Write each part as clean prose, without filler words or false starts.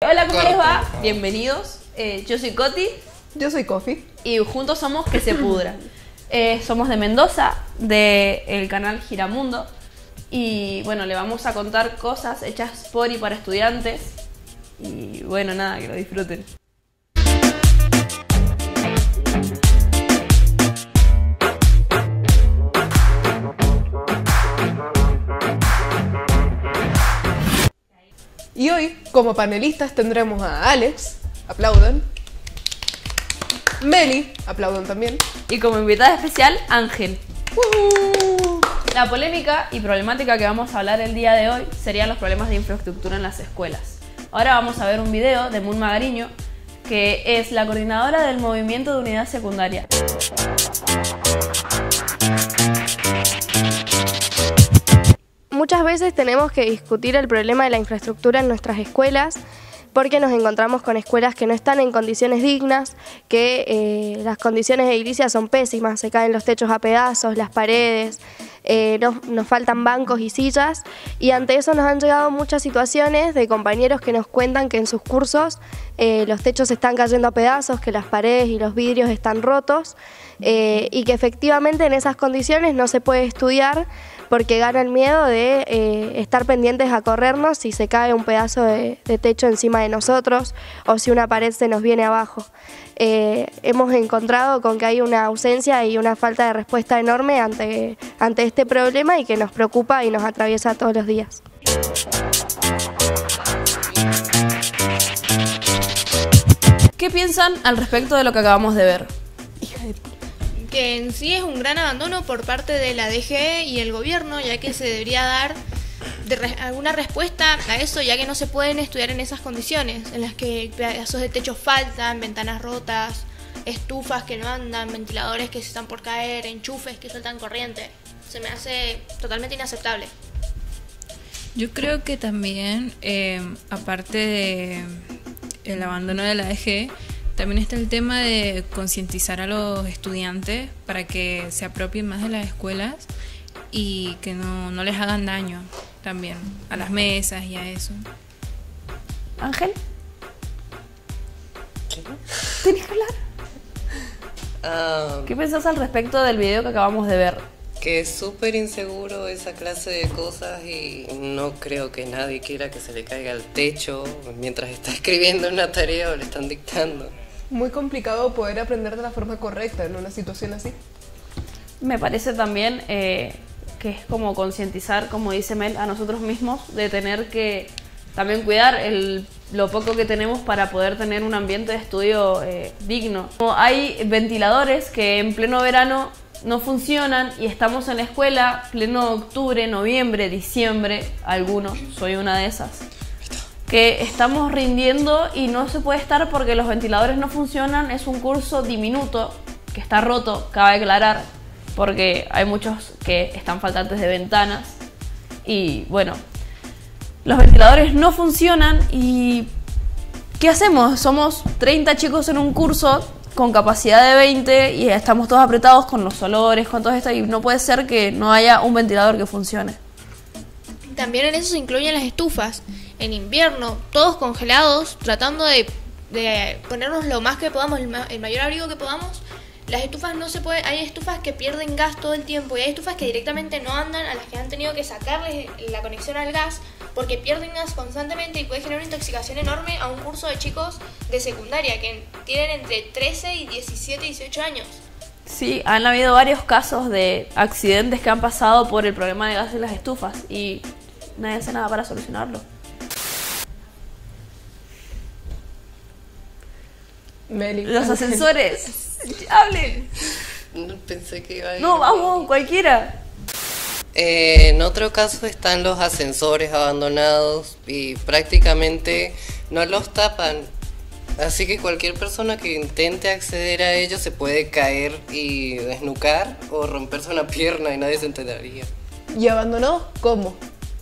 Hola, ¿cómo les va? Bienvenidos. Yo soy Coti. Yo soy Coffee. Y juntos somos Que Se Pudra. Somos de Mendoza, del canal Giramundo. Y bueno, le vamos a contar cosas hechas por y para estudiantes. Y bueno, nada, que lo disfruten. Y hoy, como panelistas, tendremos a Alex, aplaudan. Meli, aplaudan también. Y como invitada especial, Ángel. La polémica y problemática que vamos a hablar el día de hoy serían los problemas de infraestructura en las escuelas. Ahora vamos a ver un video de Mun Magariño, que es la coordinadora del movimiento de unidad secundaria. Muchas veces tenemos que discutir el problema de la infraestructura en nuestras escuelas porque nos encontramos con escuelas que no están en condiciones dignas, que las condiciones edilicias son pésimas, se caen los techos a pedazos, las paredes, nos faltan bancos y sillas, y ante eso nos han llegado muchas situaciones de compañeros que nos cuentan que en sus cursos los techos están cayendo a pedazos, que las paredes y los vidrios están rotos, y que efectivamente en esas condiciones no se puede estudiar porque gana el miedo de estar pendientes a corrernos si se cae un pedazo de techo encima de nosotros o si una pared se nos viene abajo. Hemos encontrado con que hay una ausencia y una falta de respuesta enorme ante este problema y que nos preocupa y nos atraviesa todos los días. ¿Qué piensan al respecto de lo que acabamos de ver? Que en sí es un gran abandono por parte de la DGE y el gobierno, ya que se debería dar alguna respuesta a eso, ya que no se pueden estudiar en esas condiciones, en las que pedazos de techo faltan, ventanas rotas, estufas que no andan, ventiladores que se están por caer, enchufes que sueltan corriente. Se me hace totalmente inaceptable. Yo creo que también, aparte del abandono de la DGE, también está el tema de concientizar a los estudiantes para que se apropien más de las escuelas y que no les hagan daño también a las mesas y a eso. Ángel, ¿tenés que hablar? ¿Qué pensás al respecto del video que acabamos de ver? Que es súper inseguro esa clase de cosas y no creo que nadie quiera que se le caiga el techo mientras está escribiendo una tarea o le están dictando. Muy complicado poder aprender de la forma correcta en una situación así. Me parece también que es como concientizar, como dice Mel, a nosotros mismos de tener que también cuidar lo poco que tenemos para poder tener un ambiente de estudio digno. Hay ventiladores que en pleno verano no funcionan y estamos en la escuela pleno octubre, noviembre, diciembre, algunos, soy una de esas, que estamos rindiendo y no se puede estar porque los ventiladores no funcionan. Es un curso diminuto que está roto, cabe aclarar, porque hay muchos que están faltantes de ventanas y bueno, los ventiladores no funcionan y ¿qué hacemos? Somos 30 chicos en un curso con capacidad de 20 y estamos todos apretados con los olores, con todo esto, y no puede ser que no haya un ventilador que funcione. También en eso se incluyen las estufas. En invierno, todos congelados, tratando de ponernos lo más que podamos, el mayor abrigo que podamos. Las estufas no se puede, hay estufas que pierden gas todo el tiempo y hay estufas que directamente no andan, a las que han tenido que sacarles la conexión al gas porque pierden gas constantemente y puede generar una intoxicación enorme a un curso de chicos de secundaria que tienen entre 13 y 17, 18 años. Sí, han habido varios casos de accidentes que han pasado por el problema de gas en las estufas y nadie hace nada para solucionarlo. Meli, Los ascensores, hablen. No pensé que iba a ir. No, vamos, cualquiera. En otro caso están los ascensores abandonados y prácticamente no los tapan. Así que cualquier persona que intente acceder a ellos se puede caer y desnucar o romperse una pierna y nadie se enteraría. ¿Y abandonados cómo?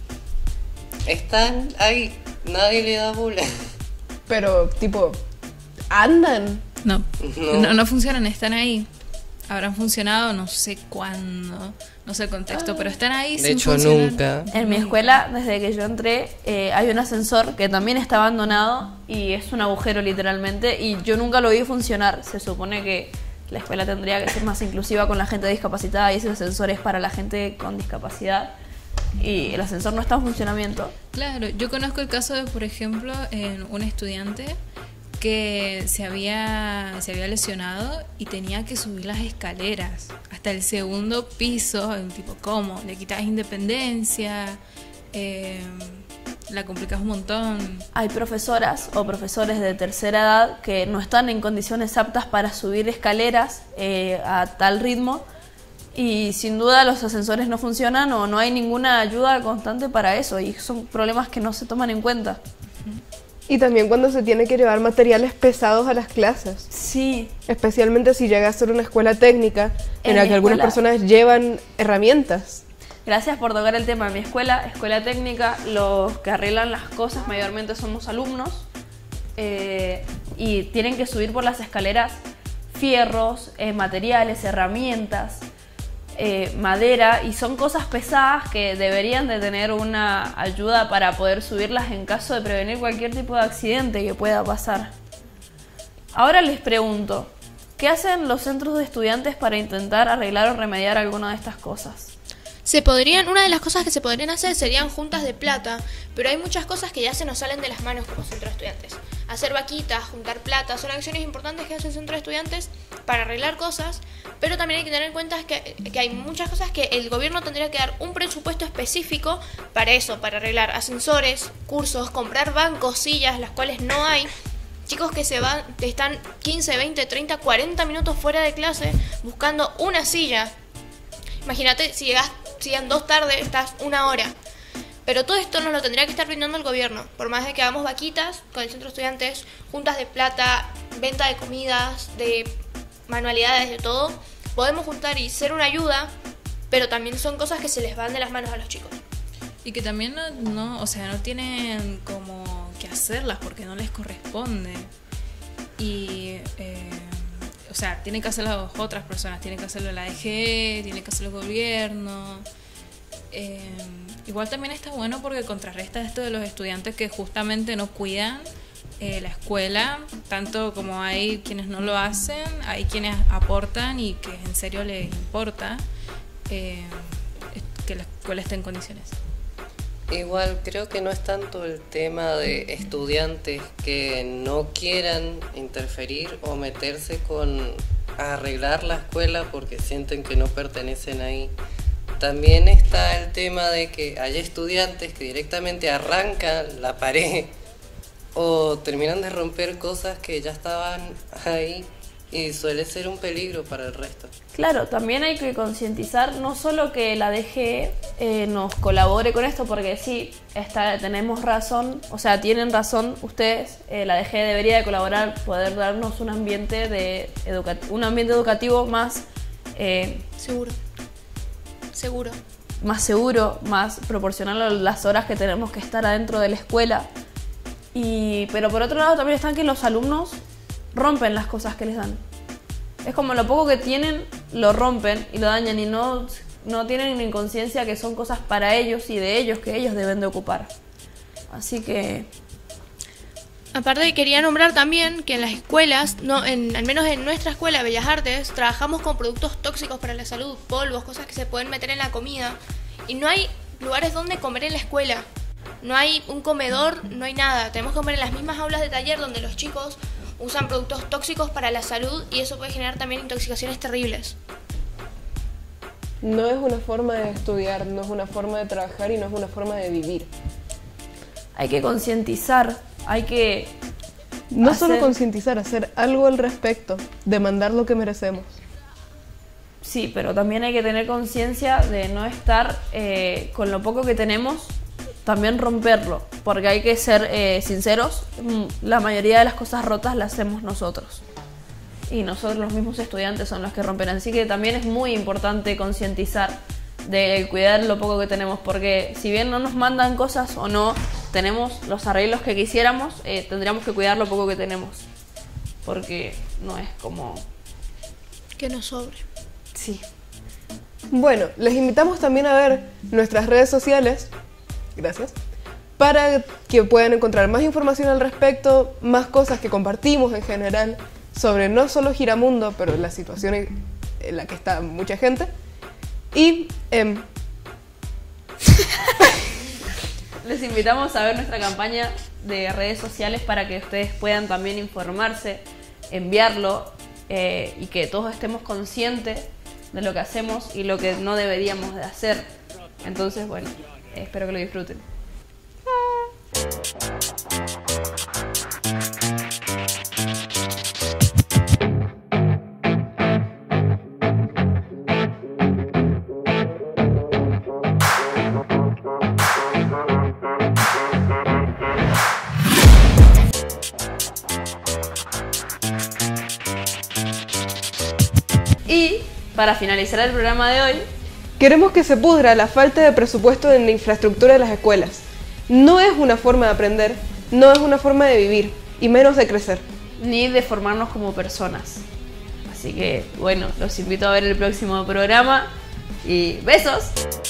Están ahí, nadie le da bola. Pero, tipo, ¿andan? No funcionan, están ahí. habrán funcionado, no sé cuándo, no sé el contexto, pero están ahí De sin hecho, funcionar. nunca. En mi escuela, desde que yo entré, hay un ascensor que también está abandonado y es un agujero literalmente y yo nunca lo vi funcionar. Se supone que la escuela tendría que ser más inclusiva con la gente discapacitada y ese ascensor es para la gente con discapacidad y el ascensor no está en funcionamiento. Claro, yo conozco el caso de, por ejemplo, en un estudiante que se había lesionado y tenía que subir las escaleras hasta el segundo piso, tipo, ¿cómo? Le quitas independencia, la complicas un montón. Hay profesoras o profesores de tercera edad que no están en condiciones aptas para subir escaleras a tal ritmo y sin duda los ascensores no funcionan o no hay ninguna ayuda constante para eso y son problemas que no se toman en cuenta. Y también cuando se tiene que llevar materiales pesados a las clases. Sí, Especialmente si llega a ser una escuela técnica en En la mi que algunas escuela- personas llevan herramientas. gracias por tocar el tema. En mi escuela, escuela técnica, los que arreglan las cosas mayormente somos alumnos y tienen que subir por las escaleras fierros, materiales, herramientas, madera y son cosas pesadas que deberían de tener una ayuda para poder subirlas en caso de prevenir cualquier tipo de accidente que pueda pasar. Ahora les pregunto, ¿qué hacen los centros de estudiantes para intentar arreglar o remediar alguna de estas cosas? Una de las cosas que se podrían hacer serían juntas de plata, pero hay muchas cosas que ya se nos salen de las manos como centro de estudiantes. Hacer vaquitas, juntar plata, son acciones importantes que hace el centro de estudiantes para arreglar cosas, pero también hay que tener en cuenta que hay muchas cosas que el gobierno tendría que dar un presupuesto específico para eso, para arreglar ascensores, cursos, comprar bancos, sillas, las cuales no hay. Chicos que están 15, 20, 30, 40 minutos fuera de clase buscando una silla. Imagínate, si llegan 2 tarde, estás 1 hora. Pero todo esto nos lo tendría que estar brindando el gobierno. Por más de que hagamos vaquitas con el centro de estudiantes, juntas de plata, venta de comidas, de manualidades, de todo, podemos juntar y ser una ayuda, pero también son cosas que se les van de las manos a los chicos. Y que también no tienen como que hacerlas porque no les corresponde. Y, o sea, tienen que hacerlo otras personas, tienen que hacerlo la ADG, tienen que hacerlo el gobierno. Igual también está bueno porque contrarresta esto de los estudiantes que justamente no cuidan la escuela, tanto como hay quienes no lo hacen, hay quienes aportan y que en serio les importa que la escuela esté en condiciones. Igual creo que no es tanto el tema de estudiantes que no quieran interferir o meterse con arreglar la escuela porque sienten que no pertenecen ahí. También está el tema de que hay estudiantes que directamente arrancan la pared o terminan de romper cosas que ya estaban ahí y suele ser un peligro para el resto. Claro, también hay que concientizar no solo que la DG nos colabore con esto, porque sí, tenemos razón, o sea, tienen razón ustedes, la DG debería de colaborar, poder darnos un ambiente educativo más más seguro, más proporcional a las horas que tenemos que estar adentro de la escuela. Pero por otro lado también están que los alumnos rompen las cosas que les dan. Es como lo poco que tienen, lo rompen y lo dañan y no tienen ni conciencia que son cosas para ellos y de ellos que ellos deben de ocupar. Así que... Aparte quería nombrar también que en las escuelas, al menos en nuestra escuela Bellas Artes, trabajamos con productos tóxicos para la salud, polvos, cosas que se pueden meter en la comida. Y no hay lugares donde comer en la escuela. No hay un comedor, no hay nada. Tenemos que comer en las mismas aulas de taller donde los chicos usan productos tóxicos para la salud y eso puede generar también intoxicaciones terribles. No es una forma de estudiar, no es una forma de trabajar y no es una forma de vivir. Hay que concientizar, hay que... No solo concientizar, hacer algo al respecto, demandar lo que merecemos. Sí, pero también hay que tener conciencia de no estar con lo poco que tenemos, también romperlo, porque hay que ser sinceros, la mayoría de las cosas rotas las hacemos nosotros. Y nosotros los mismos estudiantes son los que rompen, así que también es muy importante concientizar de cuidar lo poco que tenemos, porque si bien no nos mandan cosas o no tenemos los arreglos que quisiéramos, tendríamos que cuidar lo poco que tenemos, porque no es como... Que nos sobre. sí. Bueno, les invitamos también a ver nuestras redes sociales, gracias, para que puedan encontrar más información al respecto, más cosas que compartimos en general sobre no solo Giramundo, pero la situación en la que está mucha gente. Y les invitamos a ver nuestra campaña de redes sociales para que ustedes puedan también informarse, enviarlo y que todos estemos conscientes de lo que hacemos y lo que no deberíamos de hacer. Entonces, bueno, espero que lo disfruten. Y para finalizar el programa de hoy, queremos que se pudra la falta de presupuesto en la infraestructura de las escuelas. No es una forma de aprender, no es una forma de vivir, y menos de crecer. ni de formarnos como personas. Así que, bueno, los invito a ver el próximo programa y ¡besos!